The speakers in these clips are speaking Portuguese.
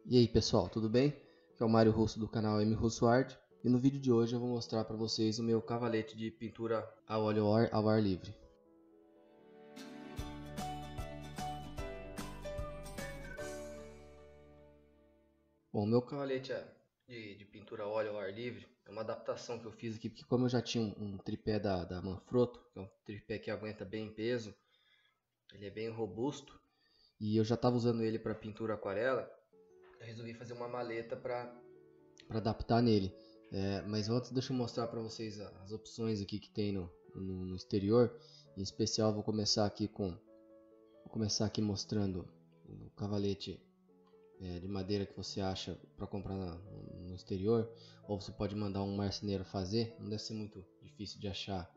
E aí pessoal, tudo bem? Aqui é o Mário Russo do canal M Russo Art e no vídeo de hoje eu vou mostrar para vocês o meu cavalete de pintura a óleo ao ar livre. Bom, o meu cavalete de pintura a óleo ao ar livre é uma adaptação que eu fiz aqui, porque como eu já tinha um tripé da Manfrotto, que é um tripé que aguenta bem peso, ele é bem robusto, e eu já estava usando ele para pintura aquarela, eu resolvi fazer uma maleta para adaptar nele. Mas antes deixa eu mostrar para vocês as opções aqui que tem no exterior. Em especial vou começar aqui mostrando o cavalete de madeira que você acha para comprar no exterior, ou você pode mandar um marceneiro fazer. Não deve ser muito difícil de achar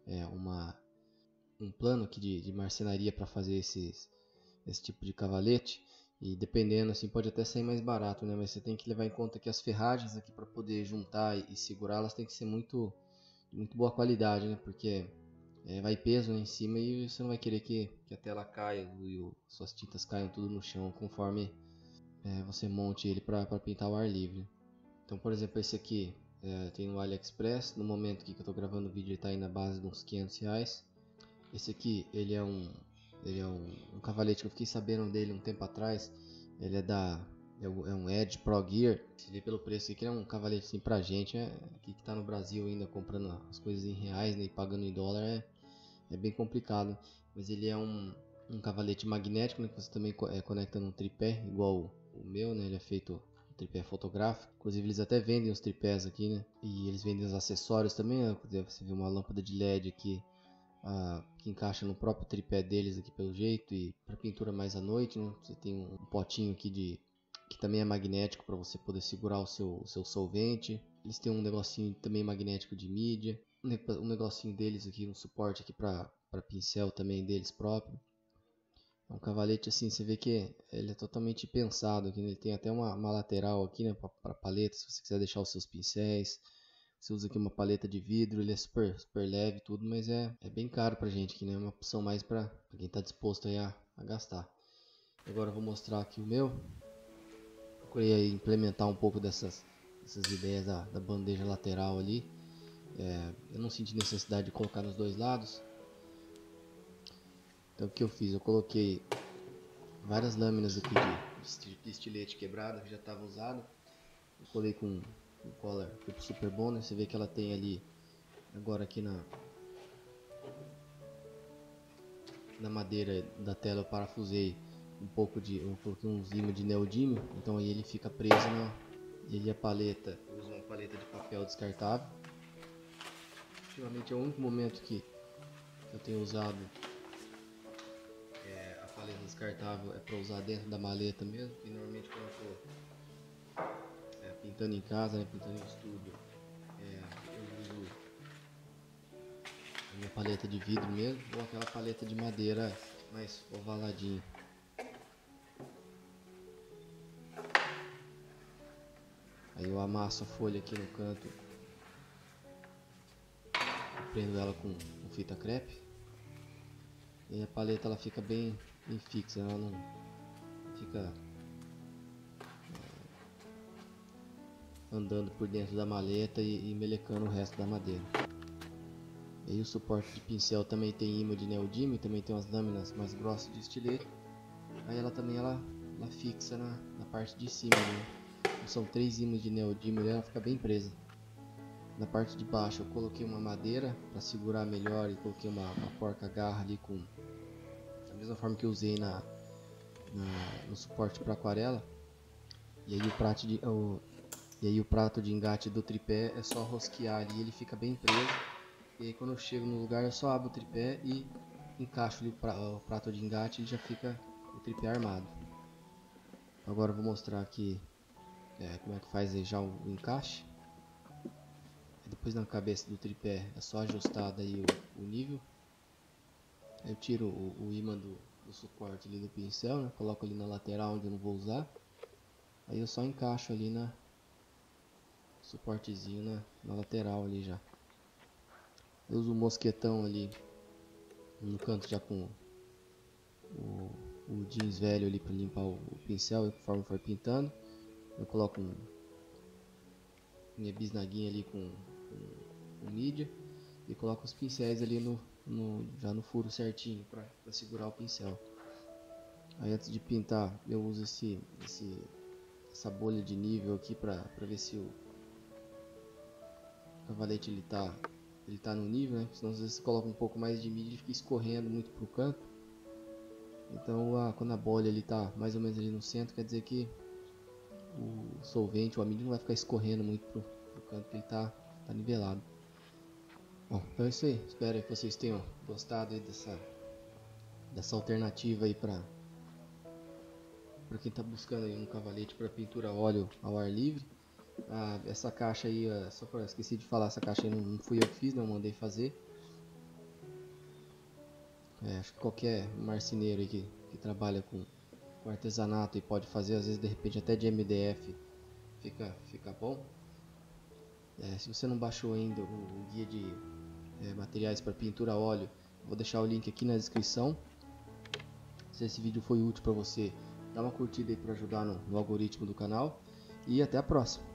um plano aqui de marcenaria para fazer esse tipo de cavalete. E dependendo, assim, pode até sair mais barato, né? Mas você tem que levar em conta que as ferragens aqui para poder juntar e segurar, elas tem que ser muito boa qualidade, né? Porque vai peso lá em cima e você não vai querer que a tela caia e suas tintas caiam tudo no chão conforme você monte ele para pintar ao ar livre. Então, por exemplo, esse aqui tem no AliExpress. No momento que eu estou gravando o vídeo, ele está aí na base de uns R$500. Esse aqui, ele é um cavalete que eu fiquei sabendo dele um tempo atrás. Ele é um Edge Pro Gear. Se vê pelo preço aqui, é um cavalete assim pra gente, aqui que tá no Brasil ainda comprando as coisas em reais, né, e pagando em dólar, é bem complicado. Mas ele é um cavalete magnético, né, que você também conecta num tripé, igual o meu, né, ele é feito tripé fotográfico. Inclusive eles até vendem os tripés aqui, né, e eles vendem os acessórios também, né? Você vê uma lâmpada de LED aqui, que encaixa no próprio tripé deles aqui pelo jeito, e para pintura mais à noite, né? Você tem um potinho aqui que também é magnético para você poder segurar o seu solvente. Eles têm um negocinho também magnético de mídia, um negocinho deles aqui, um suporte aqui para pincel também deles próprio. É um cavalete assim, você vê que ele é totalmente pensado aqui, né? Ele tem até uma lateral aqui, né, para paleta, se você quiser deixar os seus pincéis. Você usa aqui uma paleta de vidro, ele é super leve e tudo, mas é bem caro pra gente aqui, né? É uma opção mais pra quem tá disposto aí a gastar. Agora eu vou mostrar aqui o meu. Procurei aí implementar um pouco dessas ideias da bandeja lateral ali. Eu não senti necessidade de colocar nos dois lados. Então o que eu fiz? Eu coloquei várias lâminas aqui de estilete quebrado, que já estava usado. Eu colei com um cola super bom, né? Você vê que ela tem ali, agora aqui na madeira da tela eu parafusei eu coloquei uns ímãs de neodímio, então aí ele fica preso e aí a paleta, eu uso uma paleta de papel descartável. Ultimamente é o único momento que eu tenho usado a paleta descartável, é para usar dentro da maleta mesmo, e normalmente quando eu estou pintando em casa, né, pintando em estúdio, eu uso a minha paleta de vidro mesmo, ou aquela paleta de madeira mais ovaladinha. Aí eu amasso a folha aqui no canto, prendo ela com fita crepe, e a paleta ela fica bem fixa, ela não fica andando por dentro da maleta e melecando o resto da madeira. E aí o suporte de pincel também tem imã de neodímio, também tem umas lâminas mais grossas de estilete. Aí ela também ela fixa na parte de cima, né? São 3 ímãs de neodímio, ela fica bem presa. Na parte de baixo eu coloquei uma madeira para segurar melhor e coloquei uma porca-garra ali da mesma forma que eu usei no suporte para aquarela. E aí o prato de engate do tripé é só rosquear ali, ele fica bem preso. E aí quando eu chego no lugar eu só abro o tripé e encaixo ali o prato de engate e já fica o tripé armado. Agora eu vou mostrar aqui como é que faz aí já o encaixe. Depois na cabeça do tripé é só ajustar daí o nível. Eu tiro o ímã do suporte ali do pincel, né? Coloco ali na lateral onde eu não vou usar. Aí eu só encaixo ali na suportezinho na lateral ali já. Eu uso o mosquetão ali no canto já com o jeans velho ali para limpar o pincel conforme for pintando. Eu coloco minha bisnaguinha ali com mídia e coloco os pincéis ali já no furo certinho para segurar o pincel. Aí antes de pintar eu uso essa bolha de nível aqui para ver se o cavalete ele tá no nível, né? Senão às vezes você coloca um pouco mais de mídia e fica escorrendo muito pro canto. Então quando a bolha ele tá mais ou menos ali no centro, quer dizer que o solvente ou a mídia não vai ficar escorrendo muito pro canto, que ele tá nivelado. Bom, então é isso aí. Espero que vocês tenham gostado aí dessa alternativa aí para quem está buscando aí um cavalete para pintura a óleo ao ar livre. Essa caixa aí, só para esqueci de falar, essa caixa aí não fui eu que fiz, não mandei fazer. Acho que qualquer marceneiro aí que trabalha com artesanato e pode fazer, às vezes de repente até de MDF fica bom. Se você não baixou ainda o guia de materiais para pintura a óleo, vou deixar o link aqui na descrição. Se esse vídeo foi útil para você, dá uma curtida aí para ajudar no algoritmo do canal e até a próxima.